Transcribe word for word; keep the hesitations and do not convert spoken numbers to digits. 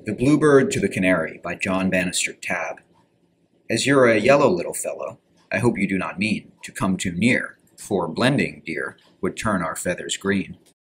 The Bluebird to the Canary by John Bannister Tabb. As you're a yellow little fellow, I hope you do not mean to come too near, for blending, dear, would turn our feathers green.